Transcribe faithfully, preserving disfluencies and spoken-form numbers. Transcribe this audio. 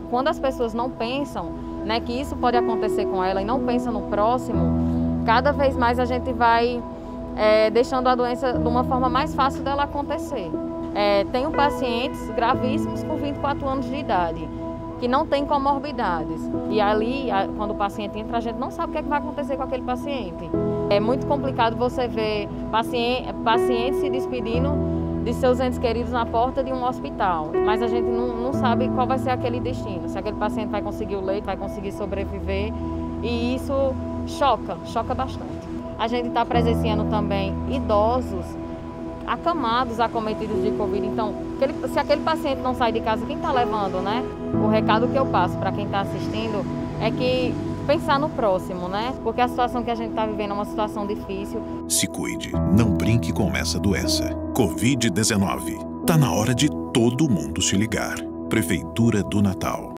quando as pessoas não pensam, né, que isso pode acontecer com ela e não pensam no próximo, cada vez mais a gente vai é, deixando a doença de uma forma mais fácil dela acontecer. É, tenho pacientes gravíssimos com vinte e quatro anos de idade, que não têm comorbidades. E ali, quando o paciente entra, a gente não sabe o que, é que vai acontecer com aquele paciente. É muito complicado você ver paciente, pacientes se despedindo de seus entes queridos na porta de um hospital, mas a gente não, não sabe qual vai ser aquele destino, se aquele paciente vai conseguir o leito, vai conseguir sobreviver, e isso choca, choca bastante. A gente está presenciando também idosos acamados, acometidos de Covid. Então, aquele, se aquele paciente não sai de casa, quem está levando, né? O recado que eu passo para quem está assistindo é que pensar no próximo, né? Porque a situação que a gente está vivendo é uma situação difícil. Se cuide, não brinque com essa doença. Covid dezenove. Tá na hora de todo mundo se ligar. Prefeitura do Natal.